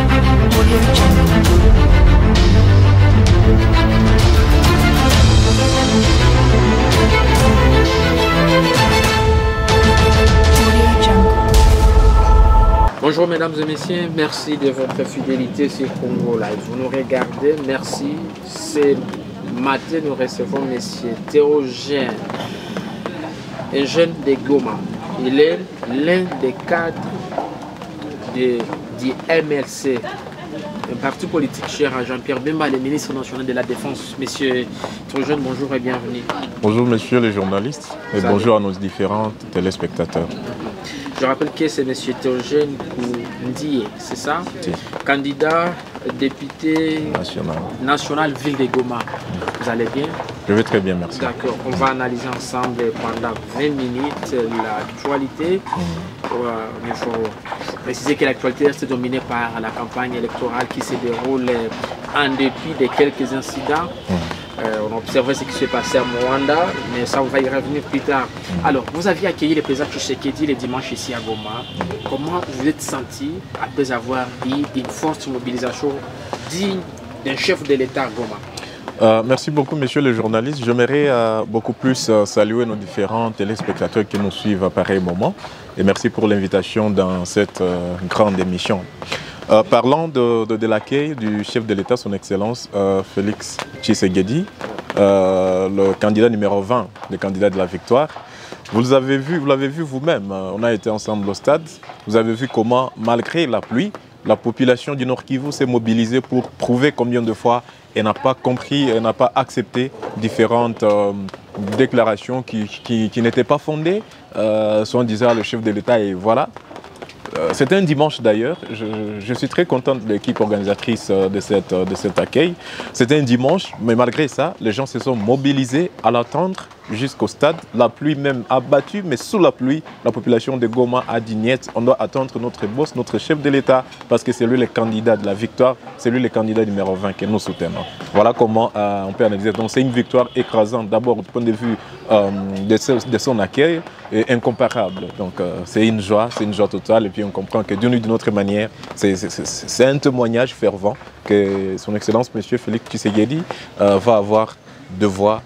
Bonjour mesdames et messieurs, merci de votre fidélité sur Congo Live. Vous nous regardez, merci. Ce matin, nous recevons monsieur Théogène, un jeune de Goma. Il est l'un des cadres du MLC, un parti politique cher à Jean-Pierre Bemba, le ministre national de la Défense. Monsieur Théogène, bonjour et bienvenue. Bonjour messieurs les journalistes et bonjour à nos différents téléspectateurs. Je rappelle que c'est M. Théogène Koundié, c'est ça? Si. Candidat député national ville de Goma. Vous allez bien? Je vais très bien, merci. D'accord, on va analyser ensemble pendant 20 minutes l'actualité. Il faut préciser que l'actualité reste dominée par la campagne électorale qui se déroule en dépit de quelques incidents. On a observé ce qui s'est passé à Rwanda, mais ça on va y revenir plus tard. Alors, vous aviez accueilli le président Tshisekedi le dimanche ici à Goma. Comment vous êtes senti après avoir dit une forte mobilisation digne d'un chef de l'État à Goma? Merci beaucoup, messieurs les journalistes. J'aimerais beaucoup plus saluer nos différents téléspectateurs qui nous suivent à pareil moment. Et merci pour l'invitation dans cette grande émission. Parlant de l'accueil du chef de l'État, son Excellence Félix Tshisekedi, le candidat numéro 20, le candidat de la victoire. Vous l'avez vu vous-même, on a été ensemble au stade. Vous avez vu comment, malgré la pluie, la population du Nord Kivu s'est mobilisée pour prouver combien de fois elle n'a pas compris, elle n'a pas accepté différentes déclarations qui n'étaient pas fondées, soit en disant le chef de l'État et voilà. C'était un dimanche d'ailleurs, je suis très content de l'équipe organisatrice de cet accueil. C'était un dimanche, mais malgré ça, les gens se sont mobilisés à l'attendre jusqu'au stade. La pluie même a battu, mais sous la pluie, la population de Goma a dit niet. On doit attendre notre boss, notre chef de l'État, parce que c'est lui le candidat de la victoire, c'est lui le candidat numéro 20 que nous soutenons. Voilà comment on peut analyser. Donc c'est une victoire écrasante, d'abord du point de vue de son accueil, et incomparable. Donc c'est une joie totale, et puis on comprend que d'une ou d'une autre manière, c'est un témoignage fervent que son Excellence, M. Félix Tshisekedi, va avoir de voix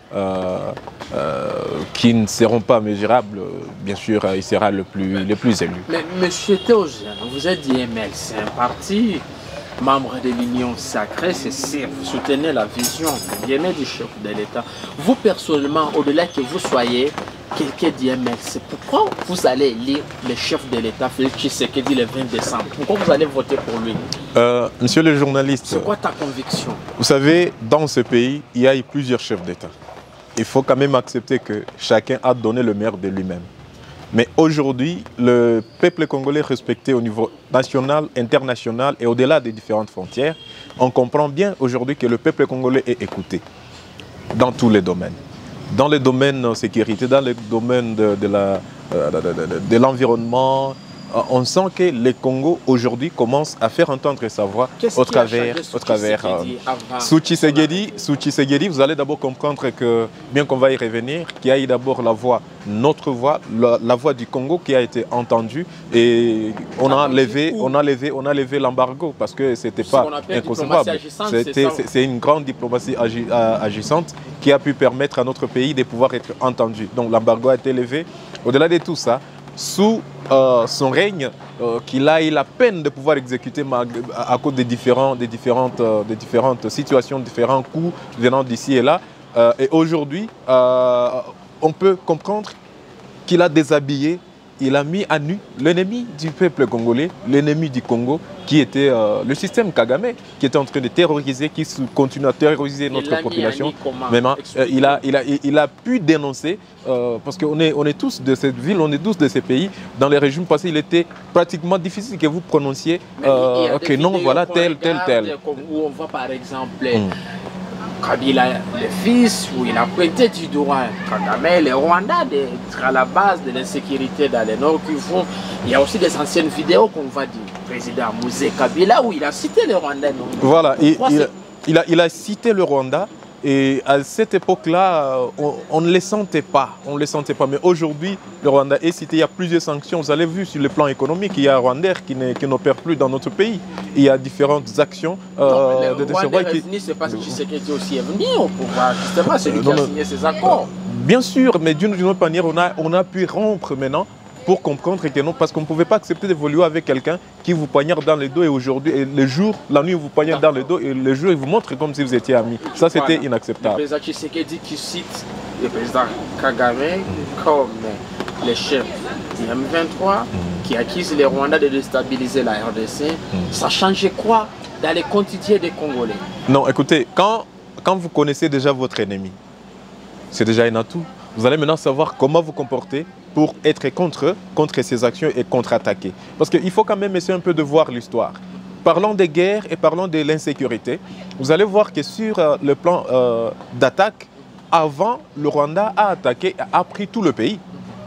qui ne seront pas mesurables. Bien sûr, il sera le plus élu. Mais M. Théogène, vous êtes d'IML, c'est un parti membre de l'Union sacrée, c'est sûr, vous soutenez la vision du chef de l'État. Vous personnellement, au-delà que vous soyez quelqu'un d'IML, c'est pourquoi vous allez élire le chef de l'État, Félix Tshisekedi, le 20 décembre? Pourquoi vous allez voter pour lui? Monsieur le journaliste, c'est quoi ta conviction? Vous savez, dans ce pays, il y a eu plusieurs chefs d'État. Il faut quand même accepter que chacun a donné le meilleur de lui-même. Mais aujourd'hui, le peuple congolais respecté au niveau national, international et au-delà des différentes frontières, on comprend bien aujourd'hui que le peuple congolais est écouté dans tous les domaines. Dans les domaines de sécurité, dans les domaines de l'environnement, on sent que le Congo aujourd'hui commence à faire entendre sa voix au travers sous Tshisekedi. Vous allez d'abord comprendre que, bien qu'on va y revenir, qu'il y a eu d'abord la voix, notre voix, la voix du Congo qui a été entendue, et on a levé l'embargo parce que c'était pas inconcevable. C'est une grande diplomatie agissante qui a pu permettre à notre pays de pouvoir être entendu. Donc l'embargo a été levé. Au-delà de tout ça, sous son règne, qu'il a eu la peine de pouvoir exécuter à cause des différentes situations, différents coups venant d'ici et là. Et aujourd'hui, on peut comprendre qu'il a déshabillé, il a mis à nu l'ennemi du peuple congolais, l'ennemi du Congo, qui était le système Kagame, qui était en train de terroriser, qui continue à terroriser notre population. Maintenant, il a pu dénoncer, parce qu'on est tous de cette ville, on est tous de ces pays. Dans les régimes passés, il était pratiquement difficile que vous prononciez que non, voilà, tel. Où on voit par exemple Kabila, le fils, où il a pointé du doigt Kagame, le Rwanda, d'être à la base de l'insécurité dans le Nord Kivu. Il y a aussi des anciennes vidéos qu'on voit du président Mouzé Kabila où il a cité le Rwanda. Voilà, il a cité le Rwanda. Et à cette époque-là, on ne les sentait pas. On ne les sentait pas. Mais aujourd'hui, le Rwanda est cité. Il y a plusieurs sanctions. Vous avez vu sur le plan économique, il y a un Rwandais qui n'opère plus dans notre pays. Il y a différentes actions. Le Rwanda est venu, c'est parce que Tshisekedi aussi est venu au pouvoir. Justement, c'est lui qui a signé ces accords. Bien sûr, mais d'une autre manière, on a pu rompre maintenant pour comprendre que non, parce qu'on ne pouvait pas accepter d'évoluer avec quelqu'un qui vous poignarde dans le dos et aujourd'hui, le jour, la nuit, vous poignarde dans le dos et le jour, il vous montre comme si vous étiez amis. Ça, c'était inacceptable. Le président Tshisekedi qui cite le président Kagame comme le chef du M23 qui accuse les Rwandais de déstabiliser la RDC, ça changeait quoi dans les quantités des Congolais? Non, écoutez, quand vous connaissez déjà votre ennemi, c'est déjà un atout. Vous allez maintenant savoir comment vous comporter pour être contre ces actions et contre-attaquer. Parce qu'il faut quand même essayer un peu de voir l'histoire. Parlons des guerres et parlons de l'insécurité. Vous allez voir que sur le plan d'attaque, avant, le Rwanda a attaqué, a pris tout le pays.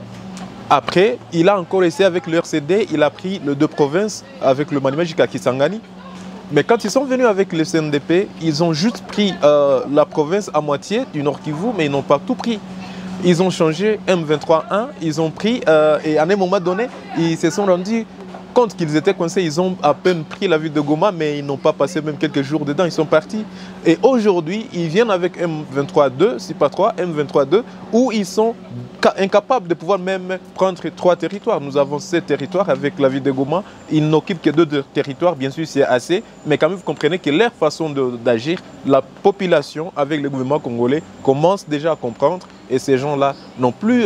Après, il a encore essayé avec le RCD, il a pris les deux provinces avec le Maniema jusqu'à Kisangani. Mais quand ils sont venus avec le CNDP, ils ont juste pris la province à moitié du Nord Kivu, mais ils n'ont pas tout pris. Ils ont changé M23-1, ils ont pris, et à un moment donné, ils se sont rendus compte qu'ils étaient coincés. Ils ont à peine pris la ville de Goma, mais ils n'ont pas passé même quelques jours dedans, ils sont partis. Et aujourd'hui, ils viennent avec M23-2, si pas 3, M23-2, où ils sont incapables de pouvoir même prendre 3 territoires. Nous avons 7 territoires avec la ville de Goma. Ils n'occupent que 2 territoires, bien sûr c'est assez, mais quand même vous comprenez que leur façon d'agir, la population avec le gouvernement congolais commence déjà à comprendre et ces gens-là n'ont plus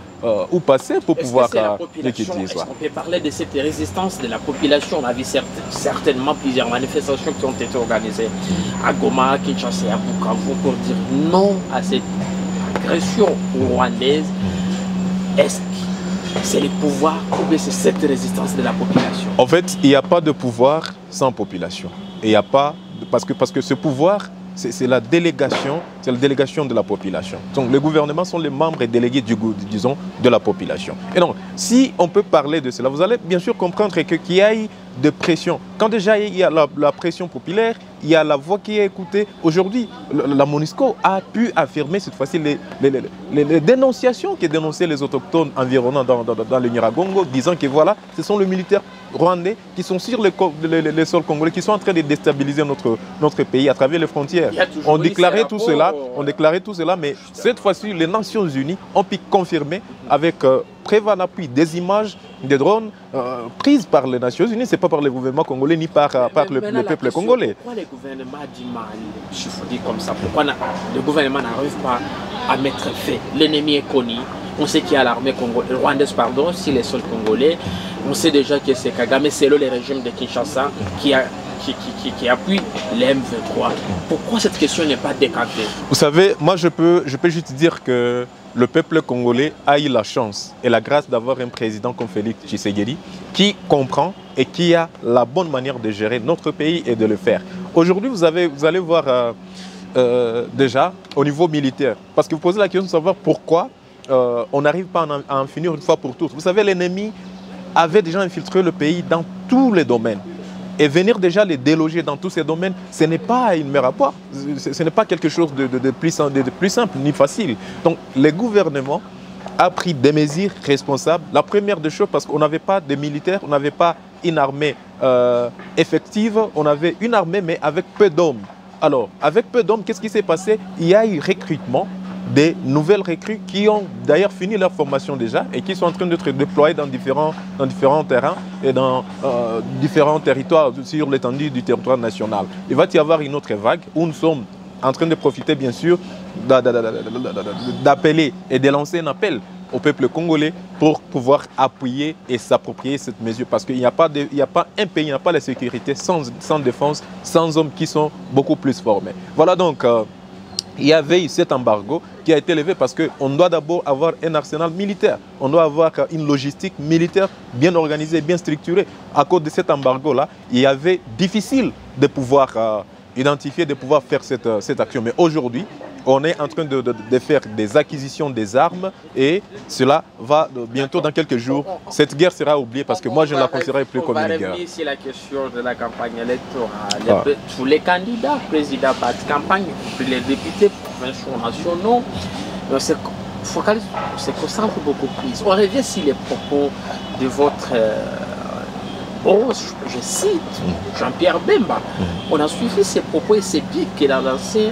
où passer pour pouvoir liquider. Est-ce qu'on peut parler de cette résistance de la population? On a vu certainement plusieurs manifestations qui ont été organisées à Goma, Kinshasa et à Bukavu pour dire non à cette agression rwandaise. Est-ce que c'est le pouvoir ou bien c'est cette résistance de la population? En fait, il n'y a pas de pouvoir sans population. Et il n'y a pas, parce que ce pouvoir, c'est la délégation de la population. Donc les gouvernements sont les membres et délégués disons, de la population. Et donc, si on peut parler de cela, vous allez bien sûr comprendre qu'il y a eu de pression. Quand déjà il y a la pression populaire, il y a la voix qui est écoutée. Aujourd'hui, la MONUSCO a pu affirmer cette fois-ci les dénonciations qui dénonçaient les autochtones environnants dans le Nyiragongo, disant que voilà, ce sont les militaires rwandais qui sont sur les sols congolais, qui sont en train de déstabiliser notre pays à travers les frontières. On déclarait tout cela, mais cette fois-ci, les Nations Unies ont pu confirmer avec preuve à l'appui des images, des drones prises par les Nations Unies, ce n'est pas par le gouvernement congolais ni par le peuple congolais. Pourquoi le gouvernement du Mali, je vous dis comme ça, pourquoi le gouvernement n'arrive pas à mettre fait? L'ennemi est connu, on sait qu'il y a l'armée rwandaise, pardon, si les sols congolais, on sait déjà que c'est Kagame, c'est le régime de Kinshasa qui appuie les M23. Pourquoi cette question n'est pas décantée? Vous savez, moi je peux juste dire que le peuple congolais a eu la chance et la grâce d'avoir un président comme Félix Tshisekedi qui comprend et qui a la bonne manière de gérer notre pays et de le faire. Aujourd'hui, vous allez voir déjà au niveau militaire, parce que vous posez la question de savoir pourquoi on n'arrive pas à en finir une fois pour toutes. Vous savez, l'ennemi avait déjà infiltré le pays dans tous les domaines. Et venir déjà les déloger dans tous ces domaines, ce n'est pas une mer à boire. Ce n'est pas quelque chose de plus simple ni facile. Donc, le gouvernement a pris des mesures responsables. La première des choses, parce qu'on n'avait pas de militaires, on n'avait pas une armée effective, on avait une armée, mais avec peu d'hommes. Alors, avec peu d'hommes, qu'est-ce qui s'est passé? Il y a eu recrutement des nouvelles recrues qui ont d'ailleurs fini leur formation déjà et qui sont en train d'être déployées dans différents terrains et dans différents territoires sur l'étendue du territoire national. Il va y avoir une autre vague où nous sommes en train de profiter bien sûr d'appeler et de lancer un appel au peuple congolais pour pouvoir appuyer et s'approprier cette mesure. Parce qu'il n'y a pas un pays, il n'y a pas la sécurité sans défense, sans hommes qui sont beaucoup plus formés. Voilà donc... il y avait eu cet embargo qui a été levé parce qu'on doit d'abord avoir un arsenal militaire. On doit avoir une logistique militaire bien organisée, bien structurée. À cause de cet embargo-là, il y avait difficile de pouvoir identifier, de pouvoir faire cette action. Mais aujourd'hui, on est en train de faire des acquisitions des armes et cela va bientôt, dans quelques jours, cette guerre sera oubliée parce que moi je ne la considérerai plus comme une guerre. On va revenir sur la question de la campagne électorale. Tous les candidats, présidents, partis de campagne, les députés, provinciaux, nationaux, se concentre beaucoup plus. On revient sur les propos de votre je cite Jean-Pierre Bemba. On a suivi ses propos et ses pics qu'il a lancés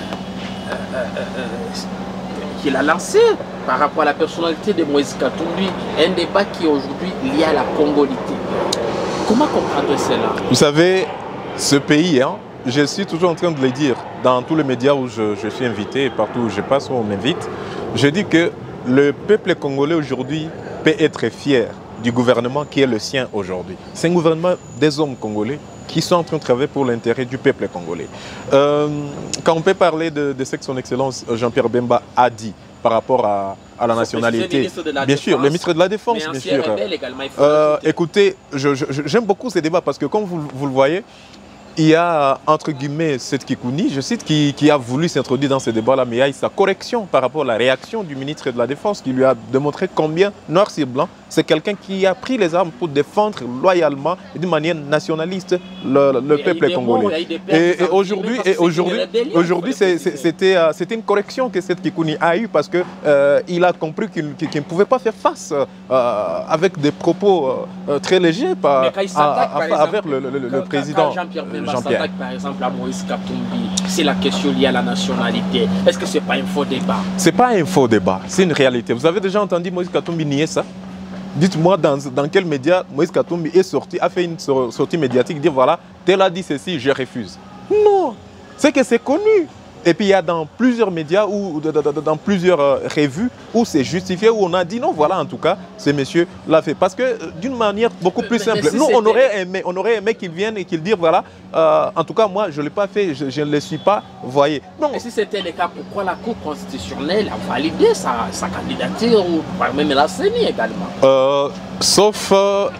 par rapport à la personnalité de Moïse Katumbi, un débat qui est aujourd'hui lié à la congolité. Comment comprendre cela? Vous savez, ce pays, hein, je suis toujours en train de le dire dans tous les médias où je suis invité, et partout où je passe, où on m'invite, je dis que le peuple congolais aujourd'hui peut être fier du gouvernement qui est le sien aujourd'hui. C'est un gouvernement des hommes congolais qui sont en train de travailler pour l'intérêt du peuple congolais. Quand on peut parler de ce que son Excellence Jean-Pierre Bemba a dit par rapport à la nationalité, bien sûr, le ministre de la Défense, bien sûr. Écoutez, j'aime beaucoup ces débats parce que comme vous le voyez, il y a, entre guillemets, cette Kikouni, je cite, qui a voulu s'introduire dans ce débat-là, mais il y a eu sa correction par rapport à la réaction du ministre de la Défense qui lui a démontré combien, noir sur blanc, c'est quelqu'un qui a pris les armes pour défendre loyalement et d'une manière nationaliste le peuple congolais. Et aujourd'hui, c'était une correction que cette Kikouni a eue parce qu'il a compris qu'il ne pouvait pas faire face avec des propos très légers envers le président Jean-Pierre. Par exemple, à Moïse Katumbi, c'est la question liée à la nationalité. Est-ce que ce n'est pas un faux débat? Ce n'est pas un faux débat, c'est une réalité. Vous avez déjà entendu Moïse Katumbi nier ça? Dites-moi dans quel média Moïse Katumbi est sorti, a fait une sortie médiatique, dire voilà, tel a dit ceci, je refuse. Non, c'est que c'est connu. Et puis il y a dans plusieurs médias ou dans plusieurs revues où c'est justifié, où on a dit non, voilà, en tout cas, ce monsieur l'a fait. Parce que d'une manière beaucoup plus simple, nous on aurait aimé qu'il vienne et qu'il dise voilà, en tout cas moi je ne l'ai pas fait, je ne le suis pas, voyez. Non. Et si c'était le cas, pourquoi la Cour constitutionnelle a validé sa candidature ou même la CENI également? Sauf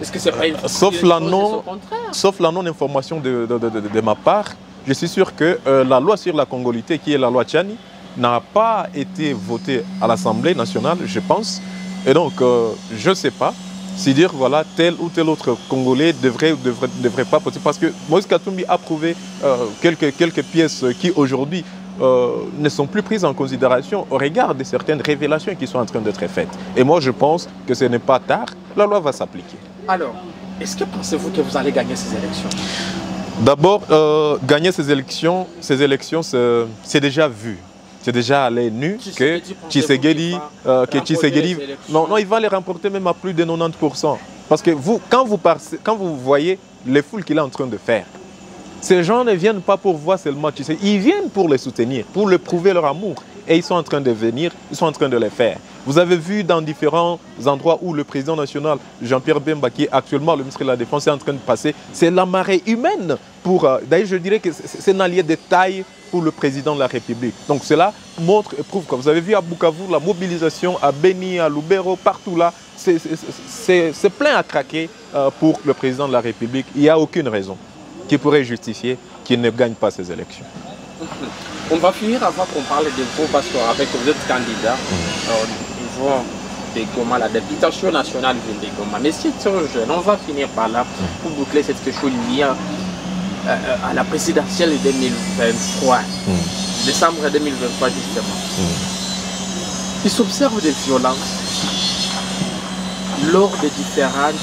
la non-information de ma part. Je suis sûr que la loi sur la congolité, qui est la loi Tchani, n'a pas été votée à l'Assemblée nationale, je pense. Et donc, je ne sais pas si dire, voilà, tel ou tel autre Congolais devrait pas voter. Parce que Moïse Katumbi a prouvé quelques pièces qui, aujourd'hui, ne sont plus prises en considération au regard de certaines révélations qui sont en train d'être faites. Et moi, je pense que ce n'est pas tard, la loi va s'appliquer. Alors, est-ce que pensez-vous que vous allez gagner ces élections? D'abord, gagner ces élections, c'est déjà vu. C'est déjà à l'œil nu que Tshisekedi, non, il va les remporter même à plus de 90%. Parce que quand vous voyez les foules qu'il est en train de faire, ces gens ne viennent pas pour voir seulement Tshisekedi, ils viennent pour les soutenir, pour leur prouver leur amour. Et ils sont en train de venir, ils sont en train de les faire. Vous avez vu dans différents endroits où le président national, Jean-Pierre Bemba, qui est actuellement le ministre de la Défense, est en train de passer. C'est la marée humaine pour... D'ailleurs, je dirais que c'est un allié de taille pour le président de la République. Donc cela montre et prouve que vous avez vu à Bukavu, la mobilisation à Beni, à Lubero, partout là, c'est plein à craquer pour le président de la République. Il n'y a aucune raison qui pourrait justifier qu'il ne gagne pas ces élections. On va finir avant qu'on parle de vous, parce qu'avec vous êtes candidat au niveau de Goma, la députation nationale ville de Goma. Mais c'est trop jeune, on va finir par là pour boucler cette question liée à la présidentielle de 2023, décembre 2023 justement. Il s'observe des violences lors de différents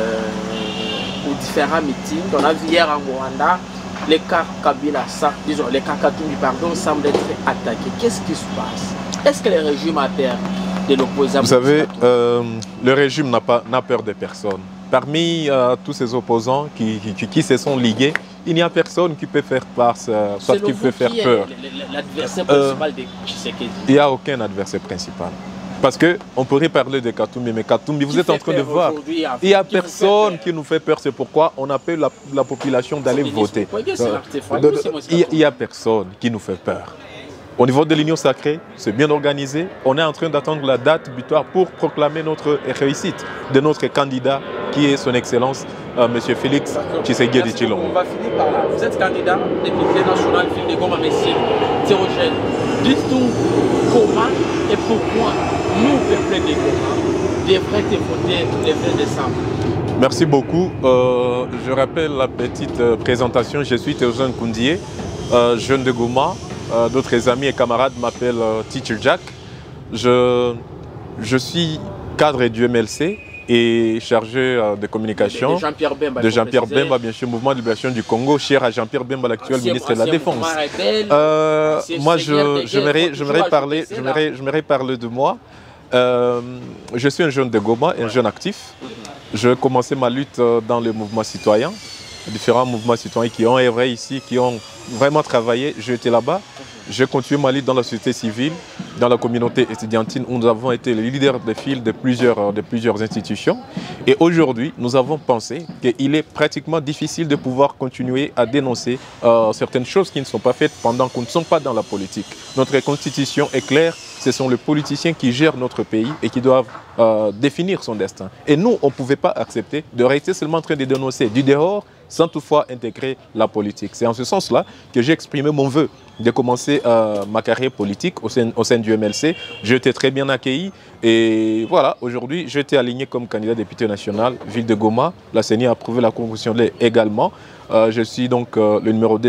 meetings. On a vu hier en Rwanda, les cas Kabila, disons, les cas Katumbi, pardon, semblent être attaqués. Qu'est-ce qui se passe? Est-ce que le régime a peur de l'opposant? Vous savez, le régime n'a peur de personne. Parmi tous ces opposants qui se sont ligués, il n'y a personne qui peut faire face, soit qui peut faire peur. L'adversaire principal de Tshisekedi? Il n'y a aucun adversaire principal. Parce qu'on pourrait parler de Katumbi, mais Katumbi, vous êtes en train de voir, il n'y a personne qui nous fait peur. C'est pourquoi on appelle la population d'aller voter. Il n'y a personne qui nous fait peur. Au niveau de l'Union sacrée, c'est bien organisé. On est en train d'attendre la date butoir pour proclamer notre réussite de notre candidat, qui est son Excellence, M. Félix Tshisekedi Tshilombo. On va finir par là. Vous êtes candidat député national ville de Goma, monsieur. hétérogène. Dites-nous comment et pourquoi nous, peuple de Goma, devrions voter le 20 décembre. Merci beaucoup. Je rappelle la petite présentation. Je suis Théogène Koundié, jeune de Goma. D'autres amis et camarades m'appellent Teacher Jack. Je suis cadre du MLC et chargé de communication de Jean-Pierre Bemba, bien sûr, Mouvement de libération du Congo, cher à Jean-Pierre Bemba, l'actuel ministre de la Défense. Moi, j'aimerais parler de moi. Je suis un jeune de Goma, un jeune actif. Je commençais ma lutte dans le mouvement citoyen, différents mouvements citoyens qui ont œuvré ici, qui ont vraiment travaillé. J'étais là-bas. J'ai continué ma lutte dans la société civile, dans la communauté étudiantine où nous avons été les leaders de file de plusieurs institutions. Et aujourd'hui, nous avons pensé qu'il est pratiquement difficile de pouvoir continuer à dénoncer certaines choses qui ne sont pas faites pendant qu'on ne sommes pas dans la politique. Notre constitution est claire, ce sont les politiciens qui gèrent notre pays et qui doivent définir son destin. Et nous, on ne pouvait pas accepter de rester seulement en train de dénoncer du dehors sans toutefois intégrer la politique. C'est en ce sens-là que j'ai exprimé mon vœu de commencer ma carrière politique au sein du MLC. J'ai été très bien accueilli et voilà, aujourd'hui, j'ai été aligné comme candidat député national, ville de Goma. La CENI a approuvé la convention également. Je suis donc le numéro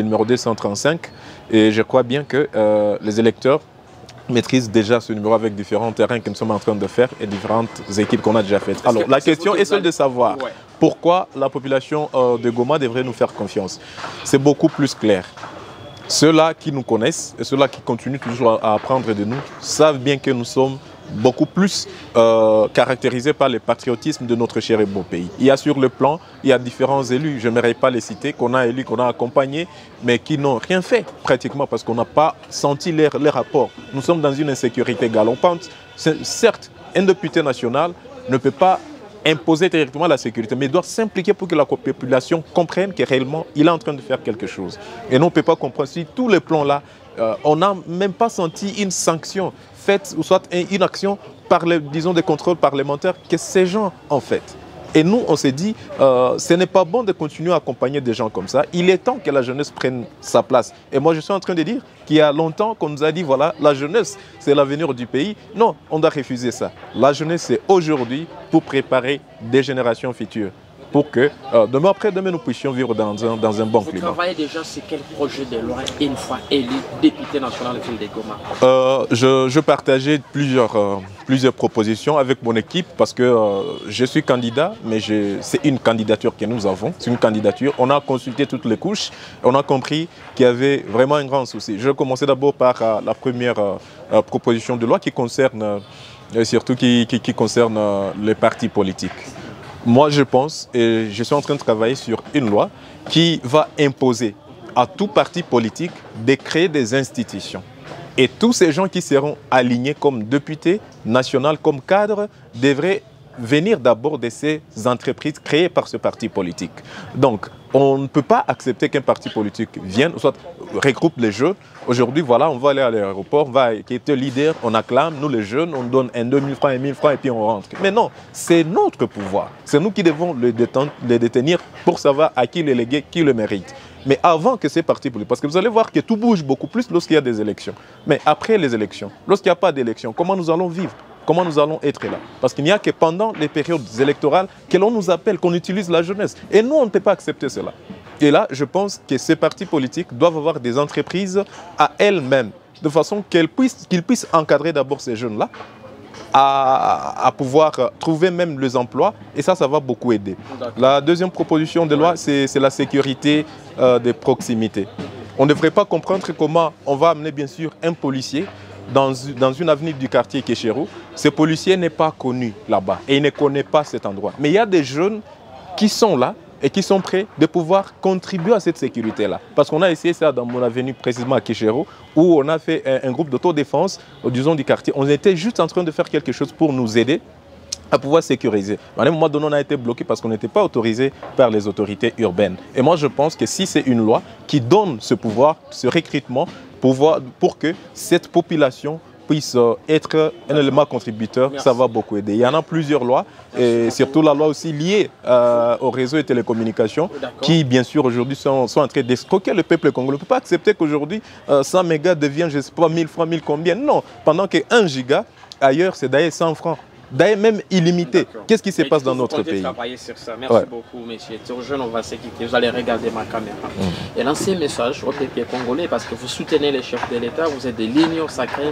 235 et je crois bien que les électeurs maîtrisent déjà ce numéro avec différents terrains que nous sommes en train de faire et différentes équipes qu'on a déjà faites. Alors, la question est celle de savoir pourquoi la population de Goma devrait nous faire confiance. C'est beaucoup plus clair. Ceux-là qui nous connaissent et ceux-là qui continuent toujours à apprendre de nous savent bien que nous sommes beaucoup plus caractérisés par le patriotisme de notre cher et beau pays. Il y a sur le plan, il y a différents élus, je n'aimerais pas les citer, qu'on a élus, qu'on a accompagnés, mais qui n'ont rien fait pratiquement parce qu'on n'a pas senti les rapports. Nous sommes dans une insécurité galopante. Certes, un député national ne peut pas imposer directement la sécurité, mais il doit s'impliquer pour que la population comprenne que réellement il est en train de faire quelque chose. Et nous, on ne peut pas comprendre si tous les plans-là, on n'a même pas senti une sanction faite, ou soit une action par les, disons, des contrôles parlementaires que ces gens ont fait. Et nous, on s'est dit, ce n'est pas bon de continuer à accompagner des gens comme ça. Il est temps que la jeunesse prenne sa place. Et moi, je suis en train de dire qu'il y a longtemps qu'on nous a dit, voilà, la jeunesse, c'est l'avenir du pays. Non, on doit refuser ça. La jeunesse, c'est aujourd'hui pour préparer des générations futures. Pour que demain après-demain, nous puissions vivre dans un bon climat. Vous travaillez déjà sur quel projet de loi une fois élu député national de ville de Goma? Je partageais plusieurs propositions avec mon équipe parce que je suis candidat, mais c'est une candidature que nous avons. C'est une candidature. On a consulté toutes les couches. On a compris qu'il y avait vraiment un grand souci. Je vais commencer d'abord par la première proposition de loi qui concerne, surtout qui concerne les partis politiques. Moi, je pense, et je suis en train de travailler sur une loi qui va imposer à tout parti politique de créer des institutions. Et tous ces gens qui seront alignés comme députés nationaux, comme cadres, devraient venir d'abord de ces entreprises créées par ce parti politique. Donc, on ne peut pas accepter qu'un parti politique vienne, ou soit regroupe les jeunes. Aujourd'hui, voilà, on va aller à l'aéroport, on va être leader, on acclame, nous les jeunes, on donne 2000 francs, 1000 francs et puis on rentre. Mais non, c'est notre pouvoir. C'est nous qui devons le détenir pour savoir à qui le léguer, qui le mérite. Mais avant que ces partis politiques, parce que vous allez voir que tout bouge beaucoup plus lorsqu'il y a des élections. Mais après les élections, lorsqu'il n'y a pas d'élections, comment nous allons vivre? Comment nous allons être là? Parce qu'il n'y a que pendant les périodes électorales que l'on nous appelle, qu'on utilise la jeunesse. Et nous, on ne peut pas accepter cela. Et là, je pense que ces partis politiques doivent avoir des entreprises à elles-mêmes, de façon qu'ils puissent encadrer d'abord ces jeunes-là, à pouvoir trouver même les emplois. Et ça va beaucoup aider. La deuxième proposition de loi, c'est la sécurité de proximité. On ne devrait pas comprendre comment on va amener, bien sûr, un policier dans une avenue du quartier Kéchérou. Ce policier n'est pas connu là-bas et il ne connaît pas cet endroit. Mais il y a des jeunes qui sont là et qui sont prêts de pouvoir contribuer à cette sécurité-là. Parce qu'on a essayé ça dans mon avenue, précisément à Kéchérou, où on a fait un groupe d'autodéfense, disons, du quartier. On était juste en train de faire quelque chose pour nous aider à pouvoir sécuriser. À un moment donné, on a été bloqué parce qu'on n'était pas autorisé par les autorités urbaines. Et moi, je pense que si c'est une loi qui donne ce pouvoir, ce recrutement, pour que cette population puisse être un élément contributeur, ça va beaucoup aider. Il y en a plusieurs lois, et surtout la loi aussi liée au réseau et télécommunications, qui bien sûr aujourd'hui sont en train d'escroquer le peuple congolais. On ne peut pas accepter qu'aujourd'hui 100 mégas deviennent, je ne sais pas, 1000 francs, 1000 combien. Non, pendant que 1 giga, ailleurs, c'est d'ailleurs 100 francs. D'ailleurs, même illimité. Qu'est-ce qui se passe dans notre pays? Travailler sur ça. Merci beaucoup, monsieur. Jeune, on va se quitter. Vous allez regarder ma caméra. Et lancer un message au peuple congolais parce que vous soutenez les chefs de l'État, vous êtes des lignes sacrées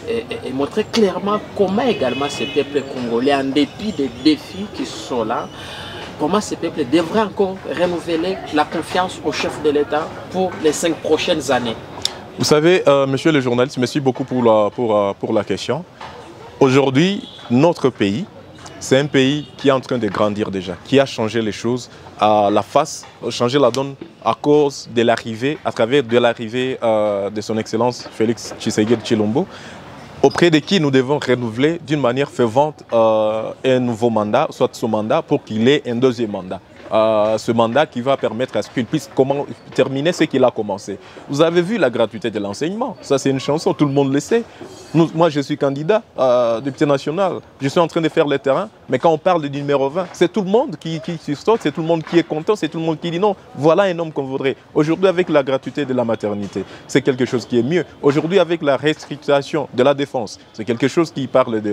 et montrer clairement comment également ce peuple congolais, en dépit des défis qui sont là, comment ce peuple devrait encore renouveler la confiance aux chefs de l'État pour les 5 prochaines années. Vous savez, monsieur le journaliste, merci beaucoup pour la question. Aujourd'hui, notre pays, c'est un pays qui est en train de grandir déjà, qui a changé les choses à la face, changé la donne à cause de l'arrivée, à travers de l'arrivée de son Excellence Félix Tshisekedi Tshilombo, auprès de qui nous devons renouveler d'une manière fervente un nouveau mandat, soit son mandat, pour qu'il ait un deuxième mandat. Ce mandat qui va permettre à ce qu'il puisse terminer ce qu'il a commencé. Vous avez vu la gratuité de l'enseignement, ça c'est une chanson, tout le monde le sait. Moi je suis candidat député national, je suis en train de faire le terrain, mais quand on parle du numéro 20, c'est tout le monde qui saute, c'est tout le monde qui est content, c'est tout le monde qui dit non, voilà un homme qu'on voudrait. Aujourd'hui avec la gratuité de la maternité, c'est quelque chose qui est mieux. Aujourd'hui avec la restriction de la défense, c'est quelque chose qui parle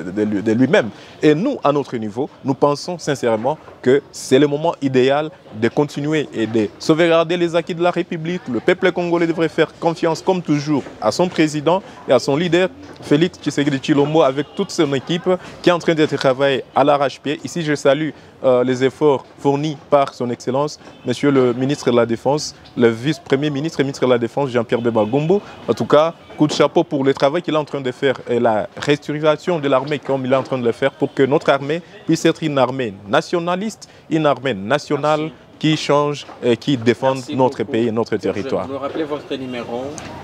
de lui-même. Et nous, à notre niveau, nous pensons sincèrement que c'est le moment idéal de continuer et de sauvegarder les acquis de la République. Le peuple congolais devrait faire confiance, comme toujours, à son président et à son leader, Félix Tshisekedi Tshilombo, avec toute son équipe qui est en train de travailler à l'arrache-pied. Ici, je salue les efforts fournis par son Excellence, Monsieur le ministre de la Défense, le vice-premier ministre et ministre de la Défense, Jean-Pierre Bemba Gombo. En tout cas, coup de chapeau pour le travail qu'il est en train de faire et la restructuration de l'armée comme il est en train de le faire pour que notre armée puisse être une armée nationaliste, une armée nationale qui change et qui défend notre pays et notre territoire. Vous me rappelez votre numéro?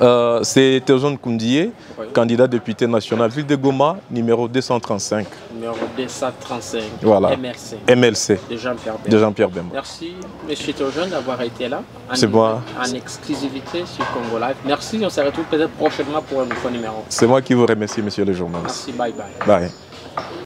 C'est Théozone Koundié, candidat député national Ville de Goma, numéro 235. Numéro 235. Voilà. MLC. MLC. De Jean-Pierre Bemba. Merci, monsieur Théozone, d'avoir été là. C'est moi. En exclusivité sur Congo Live. Merci, on se retrouve peut-être prochainement pour un nouveau numéro. C'est moi qui vous remercie, monsieur le journaliste. Merci, bye bye. Bye.